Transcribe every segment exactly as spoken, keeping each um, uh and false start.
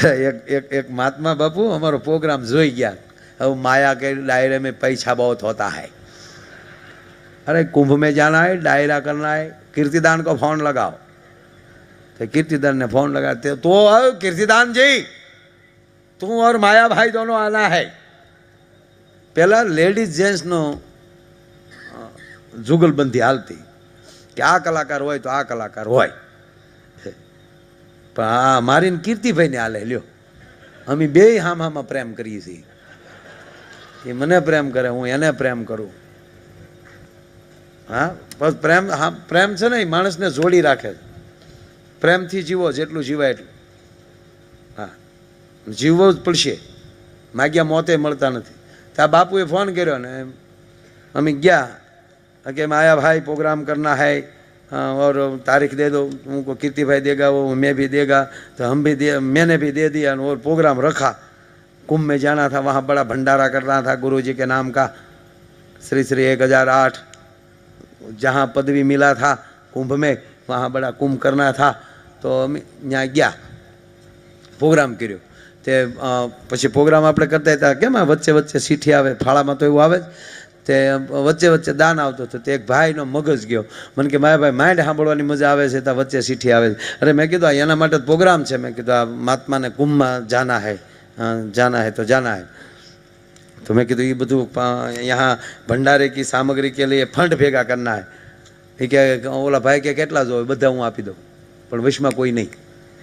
एक एक एक महात्मा बापू हमारो प्रोग्राम जोई गया। अब माया के दायरे में पैसा बहुत होता है। अरे कुंभ में जाना है, डायरा करना है, कीर्तिदान को फोन लगाओ। तो कीर्तिदान ने फोन लगाते तो कीर्तिदान जी तू और माया भाई दोनों आना है। पहला लेडीज जेंट्स नो जुगलबंधी हालती कि आ कलाकार होय तो आ कलाकार होय। पण आ मारीने कीर्तिभाई ने हाले ल्यो अमी बे हाम हामा प्रेम करीए छीए। ये मने प्रेम करे हूँ एने प्रेम करूँ। हाँ बस प्रेम हाँ प्रेम छे ने माणस ने जोड़ी राखे। प्रेम थी जीवो जेटलू जीवाय एटलू। हाँ जीवो ज पड़शे माग्या मोते मळता नथी। त्या बापुए फोन कर्यो ने अमी गया कि माया भाई प्रोग्राम करना है और तारीख दे दो। उनको कीर्ति भाई देगा वो मैं भी देगा तो हम भी दे मैंने भी दे दिया और प्रोग्राम रखा। कुंभ में जाना था, वहाँ बड़ा भंडारा करना था गुरुजी के नाम का। श्री श्री एक हज़ार आठ जहाँ पदवी मिला था कुंभ में वहाँ बड़ा कुंभ करना था। तो यहाँ गया प्रोग्राम कर्यो। ते पछी प्रोग्राम आपणे करता था केम वच्चे वच्चे सीठी आवे फाळामां तो एवुं आवे ते वच्चे वच्चे दान आवतो तो ते एक भाईनो मगज गयो मन के माया भाई माइंड सांभळवानी मजा आवे छे तो वच्चे सीठी आवे। अरे मैं कीधुं एना माटे प्रोग्राम छे। मैं कीधुं आ महात्मा ने कुंभ में जाना है जाना है तो जाना है। तो मैं कीधुं ये बधुं यहाँ भंडारे की सामग्री के लिए फंड भेगा करना है। ए के ओला भाई के केटला जोवे बधा हूँ आपी दऊं पण वशमां कोई नहीं।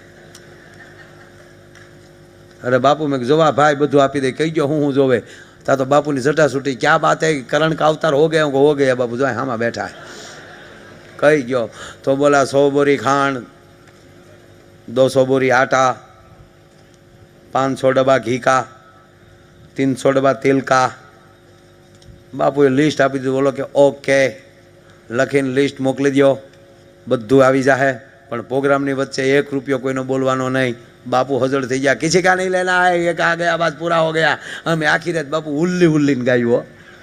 अरे बापू मैं जोवा भाई बधु आपी दे कही गयो हूँ हूँ जोवे ता तो बापू ने जटा सूटी क्या बात है करण का अवतार हो गया हो गया बापू जो हामा बैठा है कही गयो। तो बोला सौ बोरी खांड दो सौ बोरी आटा पाँच सौ डब्बा घी का तीन सौ डब्बा तेल का। बापू लिस्ट आपी दी। बोलो कि ओके लखीने लिस्ट मोकली दो बधु आवी जाए पण प्रोग्राम नी वच्चे एक रुपयो कोईनो बोलवानो नहीं। बापू हजर थी गया किसी का नहीं लेना है ये कहा गया बात पूरा हो गया। हमें आखिर रात बापू उल्ली उल्ली गायु।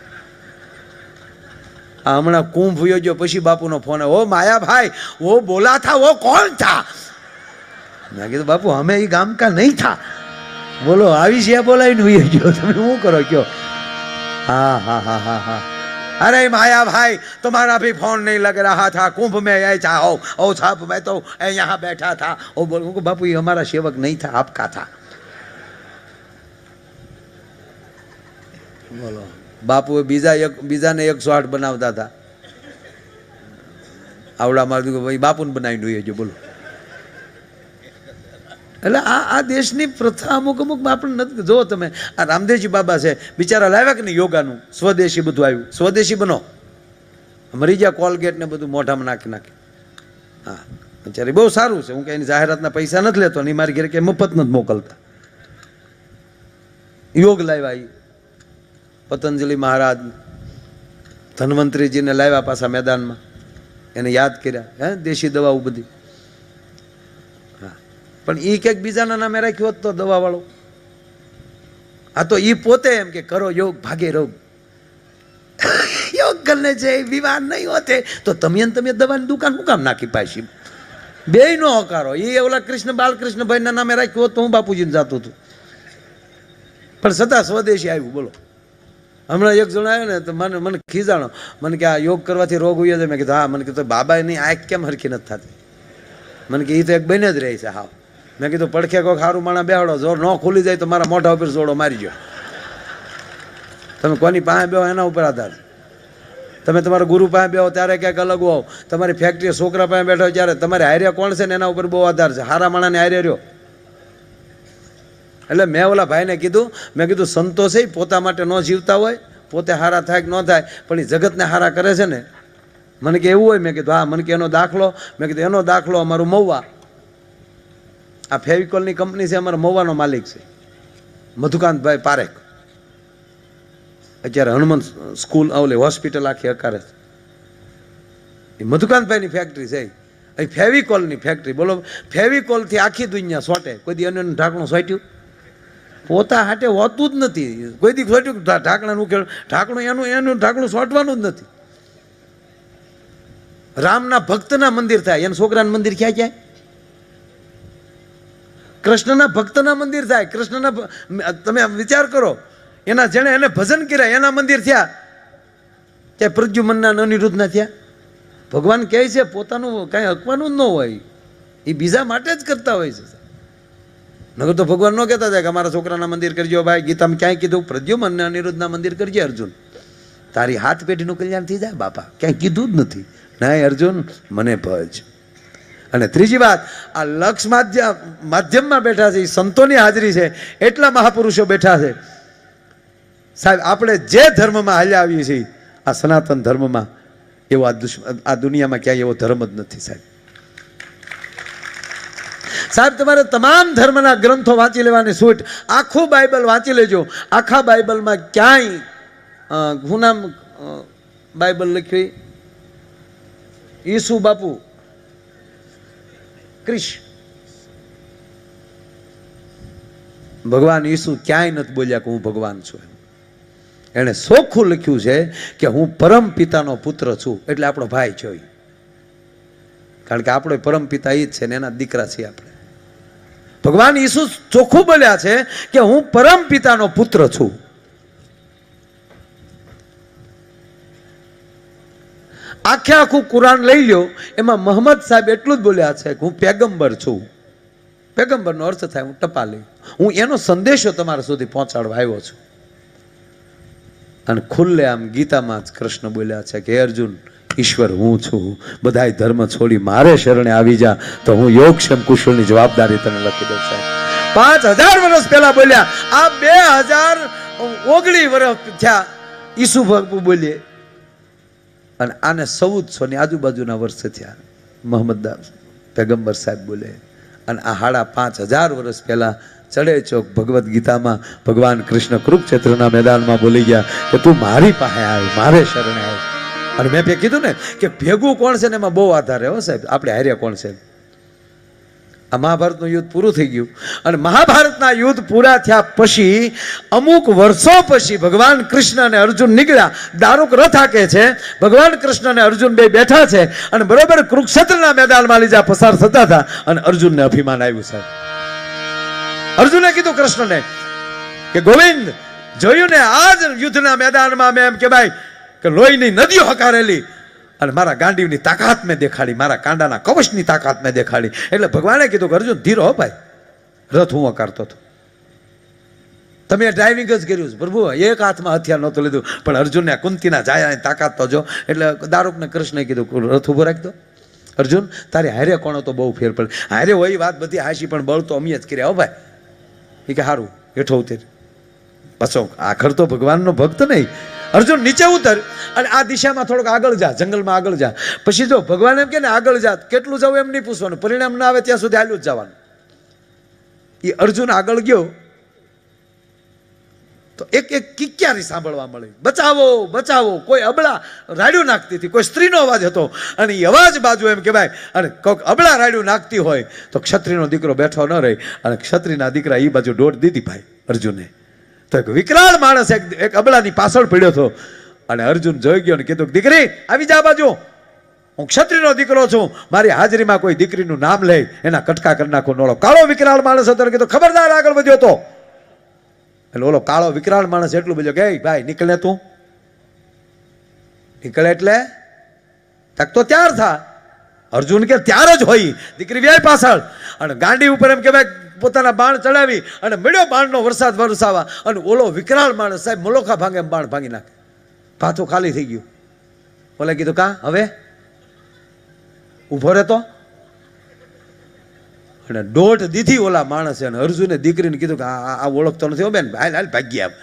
हमणा कुंभ हुयो जो पछी बापू नो फोन ओ माया भाई वो बोला था वो कौन था। मैं कीधुं बापू हमें ये गाम का नहीं था। बोलो आवी से बोलाई हुई जो तुम हूँ करो क्यों। हाँ हाँ हाँ हाँ हाँ अरे माया भाई तुम्हारा भी फोन नहीं लग रहा था कुंभ में ऐसा हो ओ साहब मैं तो यहाँ बैठा था। ओ बोल को बापू ये हमारा सेवक नहीं था आपका था। बोलो बापू बीजा एक बीजा ने एक सौ आठ बनावता था आवड़ा मार दू भाई बापू ने बनाई हुई है जो। बोलो એટલે આ આ દેશની પ્રથા અમુક અમુક આપણે જો તમે આ રામદેવજી બાબા છે બિચારા લાવ્યા કે નહીં યોગાનું સ્વદેશી બધું આવ્યું સ્વદેશી બનો મરી ગયા કોલગેટ ને બધું મોઢામાં નાખી નાખી। હા બિચારી બહુ સારું છે હું કે એની જાહેરાતના પૈસા નથી લેતો ને મારી ઘરે કે મફત નથી મોકલતા। યોગ લાવ્યા એ પતંજલિ મહારાજ ધન્વંતરીજીને લાવ્યા પાછા મેદાનમાં એને યાદ કર્યા હે દેશી દવાઓ બધી। પણ એ ક્યાંક બીજાના નામે રાખ્યો હોત તો દવા વાળો આ તો એ પોતે એમ કે કરો योग भागे रोग योग करने से बीमार नहीं होते तो तमियन तमिय दवा की दुकान શું કામ નાખી પાછી બે નો હકારો। એ ઓલા કૃષ્ણ બાલકૃષ્ણ ભાઈ ના નામે રાખ્યો હોત તો હું બાપુજીને જાતો હતો પણ છતાં સ્વદેશી આવ્યું। બોલો હમણાં એક જણ આવ્યો ને તો મને મને ખીજાણો મને કે આ યોગ કરવાથી રોગ હોય છે। મેં કીધું હા મને કીધું બાબા એની આંખ કેમ હરખી નથી થતી। મને કે એ તો એક બને જ રહી છે હાવ। मैं कीधुं पड़खे कोई खारू माणा बेहाड़ो जोर न खुली जाए तो मारा मोढ़ा पर जोड़ो मारी जो तमे कोनी पासे बेहो एना उपर आधार। तमे तमारा गुरु पासे बेहो त्यारे क्यांक अलग हो तमारी फैक्टरी छोकरा पासे बैठो त्यारे तमारे हार्या कोण छे ने एना उपर बहु आधार छे। हारा माणाने हारे रह्यो એટલે मैं ओला भाई ने कीधुं मैं कीधुं संतो छे पोता माटे न जीवता होय पोते हारा थाय के न थाय पण ई जगतने हारा करे छे ने। मने के एवुं होय मैं कीधुं हाँ मने के एनो दाखलो मैं कीधुं एनो दाखलो अमारुं महुआ आ फेविकोल की कंपनी से अमर महुआ मालिक है मधुकांत भाई पारेख। अत्यारे हनुमान स्कूल ओले हॉस्पिटल आखी अकारे मधुकांत भाई फैक्टरी है फेविकोल की फैक्टरी। बोलो फेविकोल थी आखी दुनिया सोटे कोई दी अन्य ढाकणुं सोट्યું पोता हाटे होतुं ज नथी कोई दी सोट्યું ढाकणानुं के ढाकणुं एनुं एनुं ढाकणुं सोटवानुं ज नथी। रामना भक्तना मंदिर थाय एना छोकरानुं मंदिर क्यां क्यां કૃષ્ણના ભક્તના મંદિર થાય. કૃષ્ણના તમે વિચાર કરો, એના જેણે એને ભજન કર્યા એના મંદિર થયા, ત્યાં પ્રદ્યુમનના અનિરુદ્ધના થયા. ભગવાન કહે છે પોતાનું કાંઈ હકવાનું જ ન હોય, એ બીજા માટે જ કરતા હોય છે. નગર તો ભગવાન ન કહેતા હતા કે અમારા છોકરાના મંદિર કરજો ભાઈ. ગીતામાં ક્યાંય કીધું પ્રદ્યુમન અને અનિરુદ્ધના મંદિર કરજે અર્જુન, તારી હાથ પેઢીનું કલ્યાણ થઈ જાય બાપા. ક્યાંય કીધું જ નથી. ના અર્જુન મને ભજ. અને ત્રીજી વાત, આ લક્ષ માધ્યમ માધ્યમમાં બેઠા છે, એ સંતોની હાજરી છે, એટલા મહાપુરુષો બેઠા છે. સાહેબ આપણે જે ધર્મમાં હાલ્યા આવીએ છીએ, આ સનાતન ધર્મમાં એવો આ આ દુનિયામાં ક્યાંય એવો ધર્મ જ નથી સાહેબ. સાહેબ તમારે તમામ ધર્મના ગ્રંથો વાંચી લેવાની છૂટ. આખું બાઇબલ વાંચી લેજો. આખા બાઇબલમાં ક્યાંય હું નામ બાઇબલ લખ્યું ઈસુ બાપુ ક્રિશ ભગવાન ઈસુ ક્યાંય નથી બોલ્યા કે હું ભગવાન છું. એણે ચોખ્ખું લખ્યું છે કે હું પરમ પિતાનો પુત્ર છું, એટલે આપણો ભાઈ છે. કારણ કે આપણો પરમ પિતા એ જ છે ને એના દીકરા છીએ આપણે. ભગવાન ઈસુ ચોખ્ખું બોલ્યા છે કે હું પરમ પિતાનો પુત્ર છું. આખે આખું કુરાન લઈ લ્યો, એમાં મોહમ્મદ સાહેબ એટલું જ બોલ્યા છે કે હું પેગમ્બર છું. પેગમ્બરનો અર્થ થાય હું ટપાલી, હું એનો સંદેશો તમારા સુધી પહોંચાડવા આવ્યો છું. અને ખુલ્લે આમ ગીતામાં જ કૃષ્ણ બોલ્યા છે કે અર્જુન ઈશ્વર હું છું, બધાય ધર્મ છોડી મારે શરણે આવી જા તો હું યોગક્ષેમ કુશળની જવાબદારી તને લખી દઉં સાહેબ. પાંચ હજાર વર્ષ પહેલા બોલ્યા, આ બે હજાર ઓગણીસ વર્ષ થયા ઈસુ ભગવાન બોલીએ, અને આને ચૌદસો ની આજુબાજુના વર્ષ થયા મોહમ્મદ પેગમ્બર સાહેબ બોલે. અને આ સાડા પાંચ હજાર વર્ષ પહેલા ચડે ચોક ભગવદ્ ગીતામાં ભગવાન કૃષ્ણ કુરુક્ષેત્રના મેદાનમાં બોલી ગયા કે તું મારી પાસે આવ, મારે શરણે આવ. અને મેં પે કીધું ને કે ભેગું કોણ છે ને એમાં બહુ આધાર હો સાહેબ. આપણે હાર્યા કોણ છે? આ મહાભારતનું યુદ્ધ પૂરું થઈ ગયું, અને મહાભારતના યુદ્ધ પૂરા થયા પછી અમુક વર્ષો પછી ભગવાન કૃષ્ણ અને અર્જુન નીકળ્યા. દારૂક રથ હાકે છે, ભગવાન કૃષ્ણ અને અર્જુન બે બેઠા છે, અને બરોબર કુરુક્ષેત્રના મેદાનમાં લીજા પસાર થતા હતા, અને અર્જુનને અભિમાન આવ્યું સાહેબ. અર્જુને કીધું કૃષ્ણને કે ગોવિંદ જોયું ને આજ યુદ્ધના મેદાનમાં મેં એમ કે ભાઈ કે લોહીની નદીઓ હકારેલી, અને મારા ગાંડીવની તાકાત મેં દેખાડી, મારા કાંડાના કવચની તાકાત મેં દેખાડી. એટલે ભગવાને કીધું કે અર્જુન ધીરો હો ભાઈ, રથ હું હકારતો હતો, તમે ડ્રાઇવિંગ જ કર્યું છે પ્રભુ. એક હાથમાં હથિયાર નહોતું લીધું, પણ અર્જુનને કુંતીના જાયાની તાકાત તો જો. એટલે દારૂકને કૃષ્ણે કીધું રથ ઉભો રાખી દો. અર્જુન તારે હારે કોણો તો બહુ ફેર પડે. હારે હોય વાત બધી હાશી, પણ બળ તો અમે જ કર્યા હો ભાઈ. એ કે સારું હેઠો ઉતર. પાછો આખર તો ભગવાનનો ભક્ત નહીં. અર્જુન નીચે ઉતર અને આ દિશામાં થોડોક આગળ જા, જંગલમાં આગળ જા. પછી જો ભગવાન એમ કે ને આગળ જા, કેટલું જવું એમ નહીં પૂછવાનું, પરિણામ ના આવે ત્યાં સુધી હાલ્યું જ જવાનું. એ અર્જુન આગળ ગયો તો એક એક કિક્યારી સાંભળવા મળી, બચાવો બચાવો. કોઈ અબળા રાડ્યું નાખતી હતી, કોઈ સ્ત્રીનો અવાજ હતો, અને એ અવાજ બાજુ એમ કહેવાય. અને કોઈક અબળા રાડ્યું નાખતી હોય તો ક્ષત્રિયનો દીકરો બેઠો ન રહે, અને ક્ષત્રિયના દીકરા એ બાજુ દોડ દીધી ભાઈ અર્જુને. તો એક વિકરાળ માણસ એક એક અબળાની પાછળ પડ્યો હતો, અને અર્જુન જોઈ ગયો અને કીધું દીકરી આવી જા બાજુ, હું ક્ષત્રિયનો દીકરો છું, મારી હાજરીમાં કોઈ દીકરીનું નામ લે એના કટકા કરી નાખો. ઓલો કાળો વિકરાળ માણસ હતો, કીધું ખબરદાર આગળ વધ્યો તો. એટલે ઓલો કાળો વિકરાળ માણસ એટલું બોલ્યો કે ભાઈ નીકળે, તું નીકળે એટલે તક તો ત્યાર થા. અર્જુન કે ત્યાર જ હોય. દીકરી વ્યાય પાછળ, અને ગાંડી ઉપર એમ કે ભાઈ પોતાના બાણ ચડાવી અને મળ્યો બાણનો વરસાદ વરસાવા, અને ઓલો વિકરાળ માણસ સાહેબ મલોખા ભાંગે એમ બાણ ભાંગી નાખે. પાછું ખાલી થઈ ગયું. ઓલે કીધું કા હવે ઉભો રહેતો, અને દોઢ દીધી ઓલા માણસે. અને અર્જુને દીકરીને કીધું કે આ ઓળખતો નથી હો બેન, હાલ હાલ ભાગી આવ.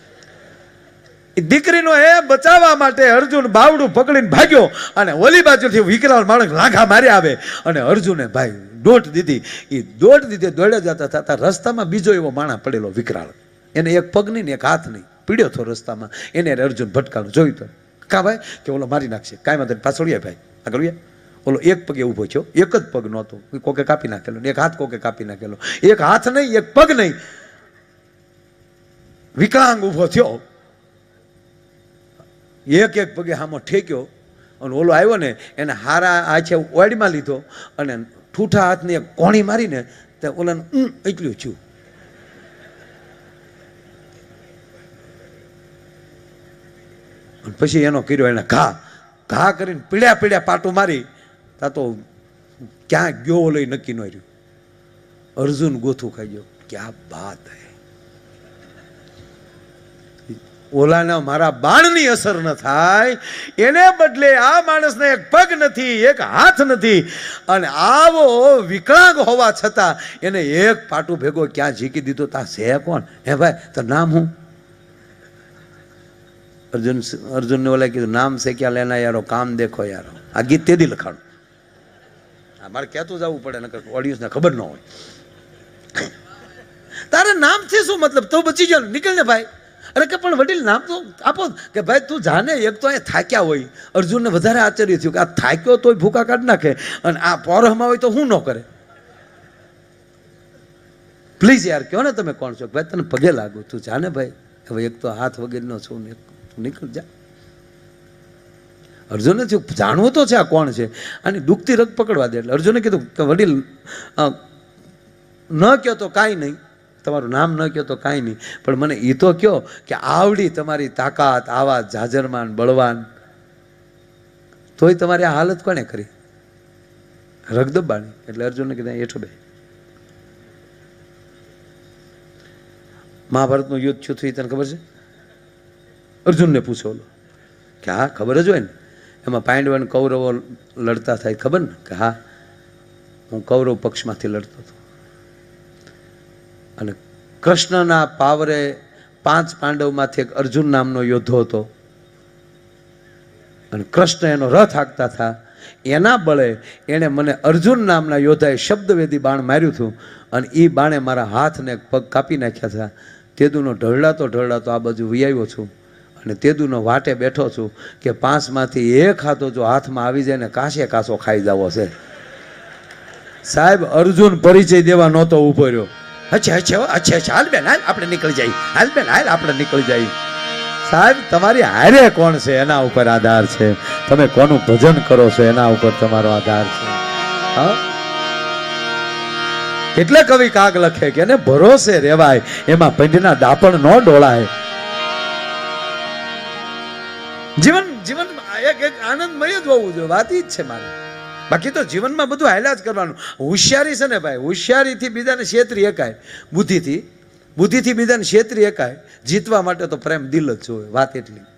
દીકરીનો એ બચાવવા માટે અર્જુન બાવડું પકડીને ભાગ્યો, અને ઓલી બાજુથી વિકરાળ માણસ લાંઘા મારી આવે, અને અર્જુને ભાઈ દોઢ દીધી. એ દોઢ દીધી દોડ્યા જતા થતા રસ્તામાં બીજો એવો માણસ પડેલો વિકરાળ, એને એક પગ નહીં ને એક હાથ નહીં, પીડ્યો હતો રસ્તામાં. એને અર્જુન ભટકાણું જોયું તો કા ભાઈ કે ઓલો મારી નાખશે, કાંઈ વાંધો પાછળ ભાઈ આગળ વ્યા. ઓલો એક પગે ઊભો થયો, એક જ પગ નહોતો, કોકે કાપી નાખેલો, એક હાથ કોકે કાપી નાખેલો, એક હાથ નહીં એક પગ નહીં, વિકલાંગ ઊભો થયો. એક એક પગે હામો ઠેક્યો, અને ઓલો આવ્યો ને એને હારા આછે ઓડીમાં લીધો, અને ઠૂઠા હાથની એક કોણી મારીને તે ઓલાને ઊં એટલું થયું. પછી એનો કર્યો એને ઘા ઘા કરીને પીડ્યા પીડ્યા પાટું મારી તા તો ક્યાં ગયો લઈ નક્કી ન રહ્યું. અર્જુન ગોથું ખાઈ ગયો. ક્યાં બાત હે! ઓલાના મારા બાણની અસર ન થાય એને બદલે આ માણસને એક પગ નથી, એક હાથ નથી, અને આવો વિકલાંગ હોવા છતાં એને એક પાટું ભેગો ક્યાં ઝીકી દીધો. તા છે કોણ? હે ભાઈ, તો નામ હું? અર્જુન અર્જુનને ઓલા કીધું, નામ છે ક્યાં લેના યારો, કામ દેખો યારો. આ ગીત તેદી લખાણું. મારે કહેતું જવું પડે, નકર ઓડિયન્સને ખબર ન હોય. તારે નામથી શું મતલબ? તો બચી જાવ, નીકળ ને ભાઈ. અરે કે પણ વડીલ નામ તો આપો કે ભાઈ તું જાને. એક તો અહીંયા થાક્યા હોય. અર્જુનને વધારે આશ્ચર્ય થયું કે આ થાક્યો તોય ભૂકા કાઢી નાખે, અને આ પોરહમાં હોય તો હું ન કરે. પ્લીઝ યાર કહો ને તમે કોણ છો? ભાઈ તને પગે લાગુ, તું જાને ભાઈ. હવે એક તો હાથ વગેરેનો છું ને, તું નીકળ જા. અર્જુને થયું જાણવું તો છે આ કોણ છે, આની દુખતી રગ પકડવા દે. એટલે અર્જુને કીધું કે વડીલ ન કહો તો કાંઈ નહીં, તમારું નામ ન કહો તો કાંઈ નહીં, પણ મને એ તો કહો કે આવડી તમારી તાકાત, આવા જાજરમાન બળવાન, તોય તમારી આ હાલત કોને કરી? રગ દબાણી. એટલે અર્જુનને કીધું એઠો બે. મહાભારતનું યુદ્ધ થયું હતું, તને ખબર છે? અર્જુનને પૂછો ઓલો કે હા ખબર જ હોય ને. એમાં પાંડવ કૌરવો લડતા થાય, ખબર ને? કે હા, હું કૌરવ પક્ષમાંથી લડતો હતો, અને કૃષ્ણના પાવરે પાંચ પાંડવમાંથી એક અર્જુન નામનો યોદ્ધો હતો, અને કૃષ્ણ એનો રથ હાંકતા હતા. એના બળે એણે મને અર્જુન નામના યોદ્ધાએ શબ્દવેદી બાણ માર્યું હતું, અને એ બાણે મારા હાથ ને પગ કાપી નાખ્યા હતા. તેદુનો ઢળડાતો ઢળડાતો આ બાજુ વિયાવ્યો છું, અને તેદુનો વાટે બેઠો છું કે પાંચમાંથી એક હાથો જો હાથમાં આવી જાય ને કાશે કાસો ખાઈ જવો છે. સાહેબ, અર્જુન પરિચય દેવા નહોતો ઉભો રહ્યો. અચ્છા અચ્છા અચ્છા અચ્છા હાલ બેન હાલ, આપણે નીકળી જાય. હાલ બેન હાલ, આપણે નીકળી જાય. સાહેબ, તમારી હારે કોણ છે એના ઉપર આધાર છે. તમે કોનું ભજન કરો છો એના ઉપર તમારો આધાર છે. હા, એટલે કવિ કાગ લખે કે એને ભરોસે રેવાય, એમાં પંડના દાપણ ન ડોળાય. જીવન જીવન એક એક આનંદમય જ હોવું જોઈએ. વાત ઈ જ છે મારે. બાકી તો જીવનમાં બધું હાલ્યા જ કરવાનું. હોશિયારી છે ને ભાઈ, હોશિયારીથી બીજાને છેતરી એકાય, બુદ્ધિથી બુદ્ધિથી બીજાને છેતરી એકાય. જીતવા માટે તો પ્રેમ દિલ જ જોવે. વાત એટલી.